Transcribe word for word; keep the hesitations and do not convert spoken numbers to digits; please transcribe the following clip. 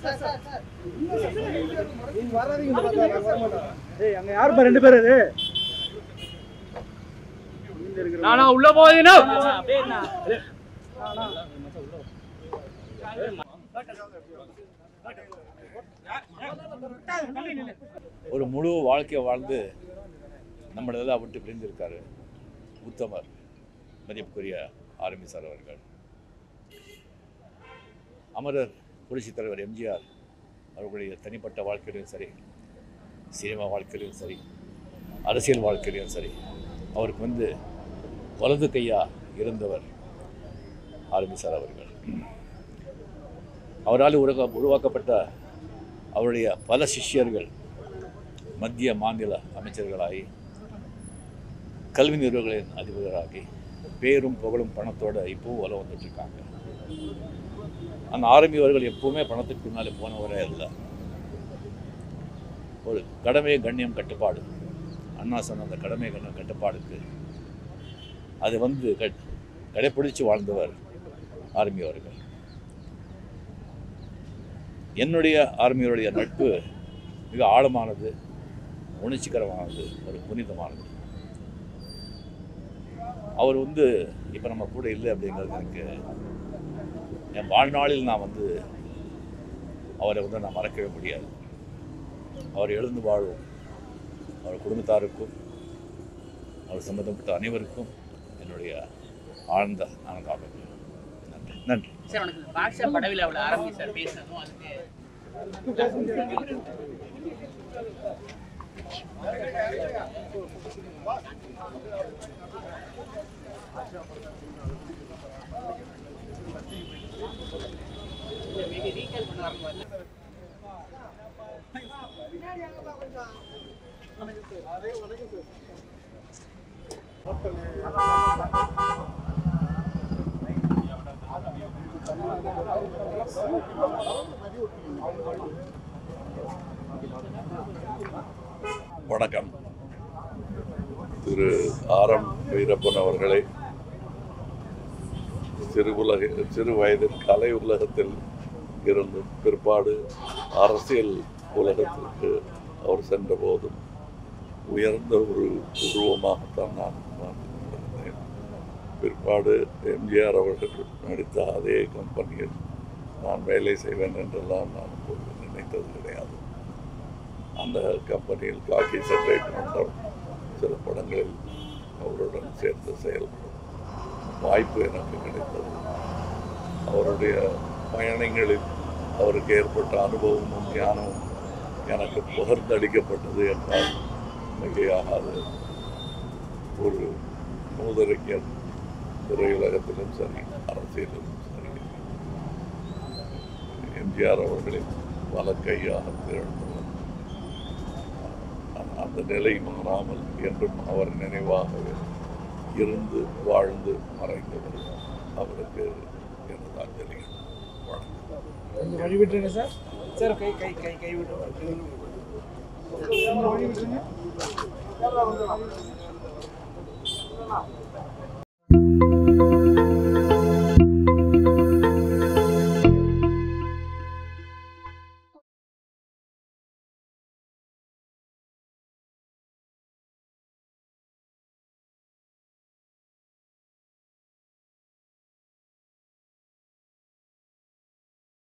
ஏய் அங்க யார் பா ரெண்டு பேர் அது நானா உள்ள போயினா அப்படியே என்ன ஒரு முழு வாழ்க்கையை வாழ்ந்து நம்மளெல்லாம் விட்டு பிரிந்திருக்காரு உத்தமர் மதிப்புக்குரிய ஆர்மி சார் அவர்கள். அமரர் புரட்சித் தலைவர் எம்ஜிஆர் அவர்களுடைய தனிப்பட்ட வாழ்க்கையிலும் சரி, சினிமா வாழ்க்கையிலும் சரி, அரசியல் வாழ்க்கையிலும் சரி, அவருக்கு வந்து வலது கையா இருந்தவர் ஆர்மி சார் அவர்கள். அவரால் உருவா உருவாக்கப்பட்ட அவருடைய பல சிஷ்யர்கள் மத்திய மாநில அமைச்சர்களாகி கல்வி நிறுவனங்களின் அதிபராகி பேரும் புகழும் பணத்தோடு இப்போவும் வளம் வந்துட்டுருக்காங்க. அந்த ஆர்மி அவர்கள் எப்போவுமே பணத்துக்கு பின்னாலே போனவரே இல்லை. ஒரு கடமை கண்ணியம் கட்டுப்பாடு, அண்ணா சொன்ன அந்த கடமை கண்ணியம் கட்டுப்பாடுக்கு அது வந்து கடைப்பிடிச்சு வாழ்ந்தவர் ஆர்மி அவர்கள். என்னுடைய ஆர்மியோடைய நட்பு மிக ஆழமானது, உணர்ச்சிகரமானது, ஒரு புனிதமானது. அவர் வந்து இப்போ நம்ம கூட இல்லை அப்படிங்கிறது எனக்கு என் வாழ்நாளில் நான் வந்து அவரை வந்து நான் மறக்கவே முடியாது. அவர் எழுந்து வாழும் அவர் குடும்பத்தாருக்கும் அவர் சம்பந்தப்பட்ட அனைவருக்கும் என்னுடைய ஆழ்ந்த ஆனந்தாகும். நன்றி நன்றி சார். உனக்கு பாஷா படவில் அவ்வளோ ஆரம்பி சார் பேசணும் அதுக்கு வணக்கம். திரு ஆர் எம் வீரப்பன் அவர்களை சிறு உலக சிறு வயதில் கலை உலகத்தில் இருந்து பிற்பாடு அரசியல் உலகத்திற்கு அவர் சென்ற போதும் உயர்ந்த ஒரு உருவமாகத்தான் நான் பார்த்திருந்தேன். பிற்பாடு எம்ஜிஆர் அவர்கள் நடித்த அதே கம்பெனியில் நான் வேலை செய்வேன் என்றெல்லாம் நான் நினைத்தது கிடையாது. அந்த கம்பெனியில் காக்கி சட்டை போன்ற சில படங்களில் அவருடன் சேர்ந்து செயல்படும் வாய்ப்பு எனக்கு கிடைத்தது. அவருடைய பயணங்களில் அவருக்கு ஏற்பட்ட அனுபவமும் ஞானமும் எனக்கு பகிர்ந்தளிக்கப்பட்டது என்றால் மிகையாகாது. ஒரு மூதறிஞர் திரையுலகத்திலும் சரி, அரசியலிலும் சரி, எம்ஜிஆர் அவர்களின் வலக்கையாக திகழ்ந்தவர். அந்த நிலை மாறாமல் என்றும் அவர் நினைவாகவே இருந்து வாழ்ந்து மறைந்தவர். அவருக்கு எனது அஞ்சலிகள் வணக்கம். வழிவிட்டுருங்க சார். சார் கை கை கை கை விட்டு